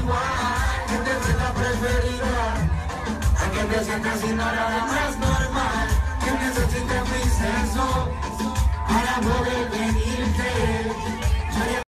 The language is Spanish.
igual, que te fue la preferida, a que te sientas sin nada más normal, que necesites mi sexo para poder venir.